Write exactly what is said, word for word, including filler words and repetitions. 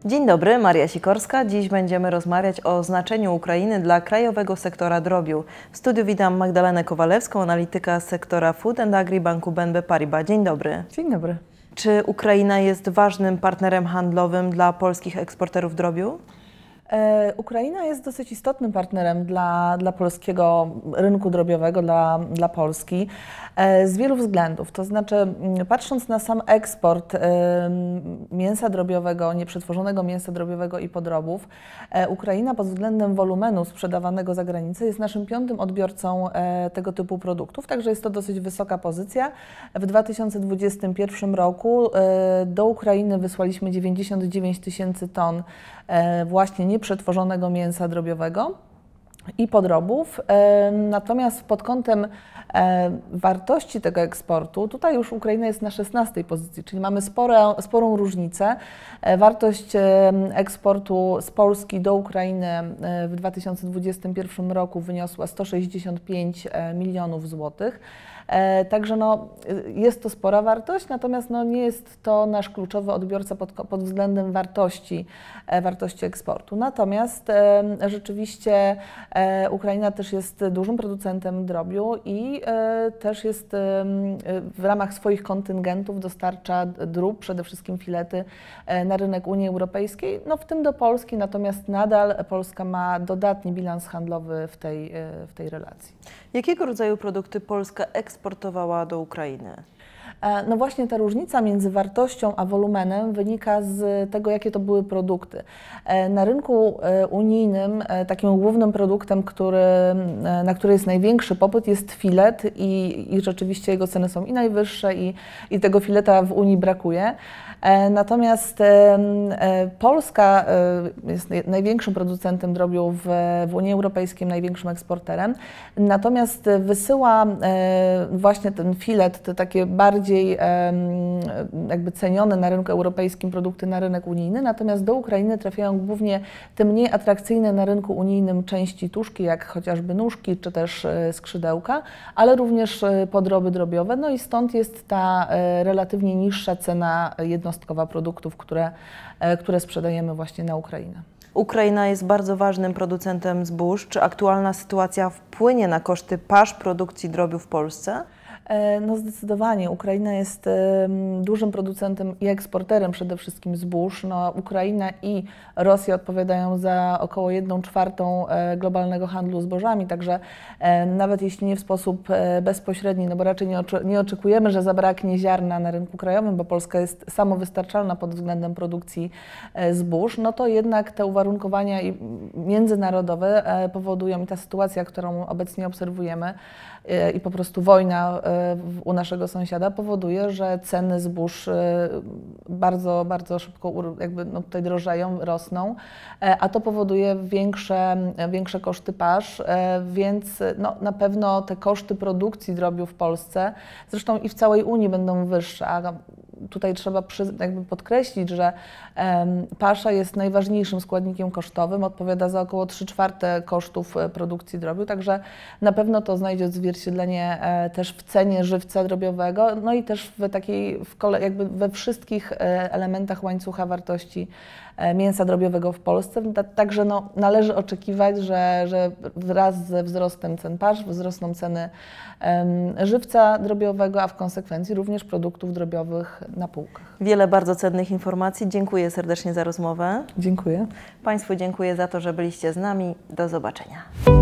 Dzień dobry, Maria Sikorska. Dziś będziemy rozmawiać o znaczeniu Ukrainy dla krajowego sektora drobiu. W studiu witam Magdalenę Kowalewską, analityka sektora Food and Agri Banku B N P Paribas. Dzień dobry. Dzień dobry. Czy Ukraina jest ważnym partnerem handlowym dla polskich eksporterów drobiu? E, Ukraina jest dosyć istotnym partnerem dla, dla polskiego rynku drobiowego, dla, dla Polski e, z wielu względów. To znaczy, patrząc na sam eksport e, mięsa drobiowego, nieprzetworzonego mięsa drobiowego i podrobów, e, Ukraina pod względem wolumenu sprzedawanego za granicę jest naszym piątym odbiorcą e, tego typu produktów, także jest to dosyć wysoka pozycja. W dwa tysiące dwudziestym pierwszym roku e, do Ukrainy wysłaliśmy dziewięćdziesiąt dziewięć tysięcy ton e, właśnie nieprzetworzonego mięsa drobiowego i podrobów. Natomiast pod kątem wartości tego eksportu, tutaj już Ukraina jest na szesnastej pozycji, czyli mamy spore, sporą różnicę. Wartość eksportu z Polski do Ukrainy w dwa tysiące dwudziestym pierwszym roku wyniosła sto sześćdziesiąt pięć milionów złotych. Także no, jest to spora wartość, natomiast no, nie jest to nasz kluczowy odbiorca pod, pod względem wartości, wartości eksportu. Natomiast e, rzeczywiście e, Ukraina też jest dużym producentem drobiu i e, też jest e, w ramach swoich kontyngentów dostarcza drób, przede wszystkim filety e, na rynek Unii Europejskiej, no w tym do Polski, natomiast nadal Polska ma dodatni bilans handlowy w tej, e, w tej relacji. Jakiego rodzaju produkty Polska eksportowała do Ukrainy? No właśnie ta różnica między wartością a wolumenem wynika z tego, jakie to były produkty. Na rynku unijnym takim głównym produktem, który, na który jest największy popyt, jest filet i, i rzeczywiście jego ceny są i najwyższe i, i tego fileta w Unii brakuje. Natomiast Polska jest największym producentem drobiu w, w Unii Europejskiej, największym eksporterem, natomiast wysyła właśnie ten filet, te takie bardziej jakby cenione na rynku europejskim produkty na rynek unijny, natomiast do Ukrainy trafiają głównie te mniej atrakcyjne na rynku unijnym części tuszki, jak chociażby nóżki czy też skrzydełka, ale również podroby drobiowe, no i stąd jest ta relatywnie niższa cena jednostkowa produktów, które, które sprzedajemy właśnie na Ukrainę. Ukraina jest bardzo ważnym producentem zbóż. Czy aktualna sytuacja wpłynie na koszty pasz produkcji drobiu w Polsce? No zdecydowanie. Ukraina jest dużym producentem i eksporterem przede wszystkim zbóż. No, Ukraina i Rosja odpowiadają za około jedną czwartą globalnego handlu zbożami, także nawet jeśli nie w sposób bezpośredni, no bo raczej nie, oczy, nie oczekujemy, że zabraknie ziarna na rynku krajowym, bo Polska jest samowystarczalna pod względem produkcji zbóż, no to jednak te uwarunkowania międzynarodowe powodują i ta sytuacja, którą obecnie obserwujemy i po prostu wojna u naszego sąsiada powoduje, że ceny zbóż bardzo, bardzo szybko jakby no tutaj drożeją, rosną, a to powoduje większe, większe koszty pasz, więc no, na pewno te koszty produkcji drobiu w Polsce, zresztą i w całej Unii będą wyższe, a tutaj trzeba przy, jakby podkreślić, że um, pasza jest najważniejszym składnikiem kosztowym, odpowiada za około trzy czwarte kosztów produkcji drobiu, także na pewno to znajdzie odzwierciedlenie e, też w cenie żywca drobiowego, no i też w takiej, w kole, jakby we wszystkich e, elementach łańcucha wartości e, mięsa drobiowego w Polsce. Także no, należy oczekiwać, że, że wraz ze wzrostem cen pasz wzrosną ceny e, żywca drobiowego, a w konsekwencji również produktów drobiowych na półkach. Wiele bardzo cennych informacji. Dziękuję serdecznie za rozmowę. Dziękuję. Państwu dziękuję za to, że byliście z nami. Do zobaczenia.